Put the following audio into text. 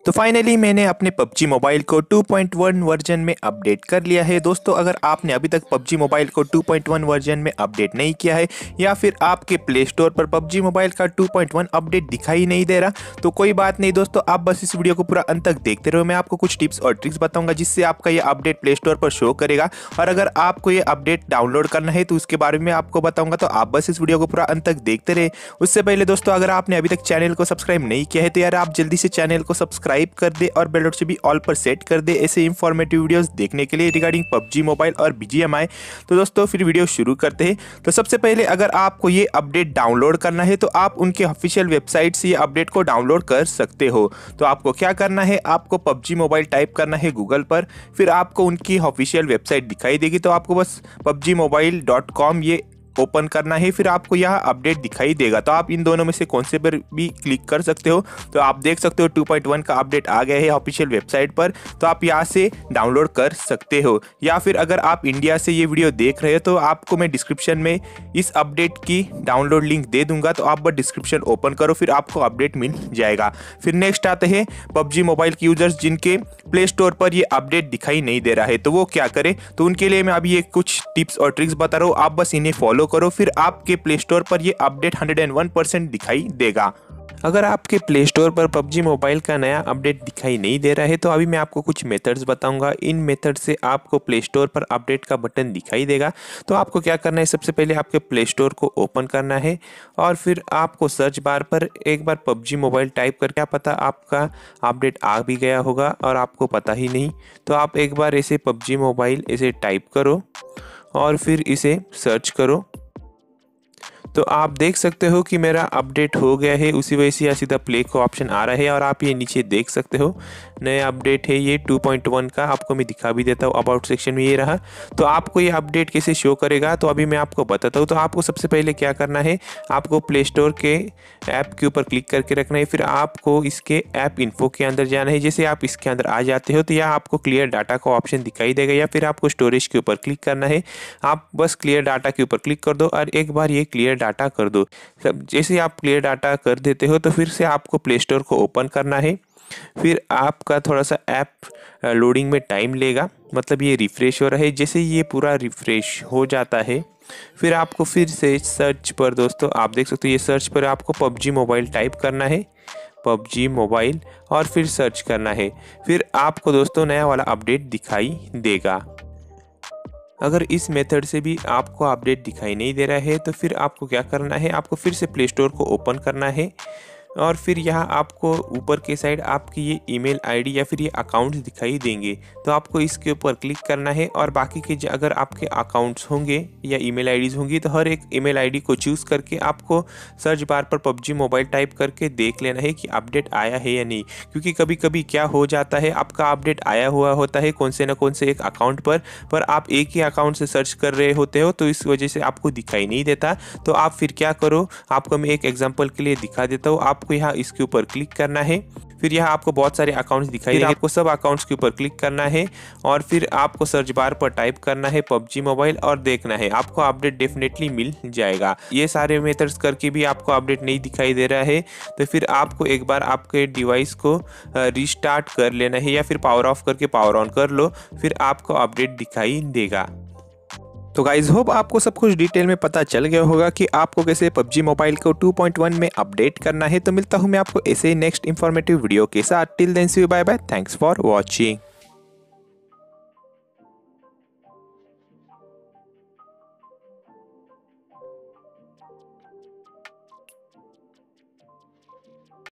तो फाइनली मैंने अपने पबजी मोबाइल को 2.1 वर्जन में अपडेट कर लिया है। दोस्तों अगर आपने अभी तक पबजी मोबाइल को 2.1 वर्जन में अपडेट नहीं किया है या फिर आपके प्ले स्टोर पर पबजी मोबाइल का 2.1 अपडेट दिखाई नहीं दे रहा तो कोई बात नहीं दोस्तों, आप बस इस वीडियो को पूरा अंत तक देखते रहो। मैं आपको कुछ टिप्स और ट्रिक्स बताऊंगा जिससे आपका ये अपडेट प्ले स्टोर पर शो करेगा। और अगर आपको ये अपडेट डाउनलोड करना है तो उसके बारे में आपको बताऊंगा, तो आप बस इस वीडियो को पूरा अंत तक देखते रहे। उससे पहले दोस्तों अगर आपने अभी तक चैनल को सब्सक्राइब नहीं किया है तो यार आप जल्दी से चैनल को सब्सक्राइब कर दे और बेल नोटिफिकेशन भी ऑल पर सेट कर दे ऐसे इंफॉर्मेटिव वीडियोस देखने के लिए रिगार्डिंग पबजी मोबाइल और बीजीएमआई। तो दोस्तों फिर वीडियो शुरू करते हैं। तो सबसे पहले अगर आपको ये अपडेट डाउनलोड करना है तो आप उनके ऑफिशियल वेबसाइट से ये अपडेट को डाउनलोड कर सकते हो। तो आपको क्या करना है, आपको पबजी मोबाइल टाइप करना है गूगल पर, फिर आपको उनकी ऑफिशियल वेबसाइट दिखाई देगी। तो आपको बस pubgmobile.com ये ओपन करना है, फिर आपको यहाँ अपडेट दिखाई देगा। तो आप इन दोनों में से कौन से पर भी क्लिक कर सकते हो। तो आप देख सकते हो 2.1 का अपडेट आ गया है ऑफिशियल वेबसाइट पर, तो आप यहाँ से डाउनलोड कर सकते हो। या फिर अगर आप इंडिया से ये वीडियो देख रहे हो तो आपको मैं डिस्क्रिप्शन में इस अपडेट की डाउनलोड लिंक दे दूंगा, तो आप बस डिस्क्रिप्शन ओपन करो, फिर आपको अपडेट मिल जाएगा। फिर नेक्स्ट आते हैं पबजी मोबाइल के यूजर्स जिनके प्ले स्टोर पर ये अपडेट दिखाई नहीं दे रहा है, तो वो क्या करें। तो उनके लिए मैं अभी ये कुछ टिप्स और ट्रिक्स बता रहा हूँ, आप बस इन्हें फॉलो करो, फिर आपके प्ले स्टोर पर ये अपडेट 101% दिखाई देगा। अगर आपके प्ले स्टोर पर पबजी मोबाइल का नया अपडेट दिखाई नहीं दे रहा है तो अभी मैं आपको कुछ मेथड्स बताऊंगा। इन मेथड से आपको प्ले स्टोर पर अपडेट का बटन दिखाई देगा। तो आपको क्या करना है, सबसे पहले आपके प्ले स्टोर को ओपन करना है और फिर आपको सर्च बार पर एक बार पबजी मोबाइल टाइप करके, क्या पता आपका अपडेट आ भी गया होगा और आपको पता ही नहीं। तो आप एक बार ऐसे पबजी मोबाइल ऐसे टाइप करो और फिर इसे सर्च करो। तो आप देख सकते हो कि मेरा अपडेट हो गया है, उसी वजह से सीधा प्ले को ऑप्शन आ रहा है। और आप ये नीचे देख सकते हो नया अपडेट है ये 2.1 का, आपको मैं दिखा भी देता हूँ। अबाउट सेक्शन में ये रहा। तो आपको ये अपडेट कैसे शो करेगा तो अभी मैं आपको बताता हूँ। तो आपको सबसे पहले क्या करना है, आपको प्ले स्टोर के ऐप के ऊपर क्लिक करके रखना है, फिर आपको इसके ऐप इन्फो के अंदर जाना है। जैसे आप इसके अंदर आ जाते हो तो यहाँ आपको क्लियर डाटा का ऑप्शन दिखाई देगा, या फिर आपको स्टोरेज के ऊपर क्लिक करना है। आप बस क्लियर डाटा के ऊपर क्लिक कर दो और एक बार ये क्लियर डाटा कर दो। जैसे आप क्लियर डाटा कर देते हो तो फिर से आपको प्ले स्टोर को ओपन करना है। फिर आपका थोड़ा सा ऐप लोडिंग में टाइम लेगा, मतलब ये रिफ्रेश हो रहा है। जैसे ये पूरा रिफ्रेश हो जाता है फिर आपको फिर से सर्च पर, दोस्तों आप देख सकते हो ये सर्च पर आपको पबजी मोबाइल टाइप करना है, पबजी मोबाइल, और फिर सर्च करना है। फिर आपको दोस्तों नया वाला अपडेट दिखाई देगा। अगर इस मेथड से भी आपको अपडेट दिखाई नहीं दे रहा है तो फिर आपको क्या करना है, आपको फिर से प्ले स्टोर को ओपन करना है और फिर यहाँ आपको ऊपर के साइड आपकी ये ईमेल आईडी या फिर ये अकाउंट्स दिखाई देंगे। तो आपको इसके ऊपर क्लिक करना है और बाकी के अगर आपके अकाउंट्स होंगे या ईमेल आईडीज़ होंगी तो हर एक ईमेल आईडी को चूज़ करके आपको सर्च बार पर पबजी मोबाइल टाइप करके देख लेना है कि अपडेट आया है या नहीं। क्योंकि कभी कभी क्या हो जाता है, आपका अपडेट आया हुआ होता है कौन से एक अकाउंट पर आप एक ही अकाउंट से सर्च कर रहे होते हो, तो इस वजह से आपको दिखाई नहीं देता। तो आप फिर क्या करो, आपको मैं एक एग्जाम्पल के लिए दिखा देता हूँ। आपको यहाँ इसके ऊपर क्लिक करना है, फिर यहाँ आपको बहुत सारे अकाउंट्स दिखाई देंगे, आपको सब अकाउंट्स के ऊपर क्लिक करना है और फिर आपको सर्च बार पर टाइप करना है पबजी मोबाइल और देखना है, आपको अपडेट डेफिनेटली मिल जाएगा। ये सारे मेथड्स करके भी आपको अपडेट नहीं दिखाई दे रहा है तो फिर आपको एक बार आपके डिवाइस को रिस्टार्ट कर लेना है या फिर पावर ऑफ करके पावर ऑन कर लो, फिर आपको अपडेट दिखाई देगा। तो गाइज होप आपको सब कुछ डिटेल में पता चल गया होगा कि आपको कैसे पबजी मोबाइल को 2.1 में अपडेट करना है। तो मिलता हूँ मैं आपको ऐसे ही नेक्स्ट इंफॉर्मेटिव वीडियो के साथ। Till then see you, bye bye, thanks for watching.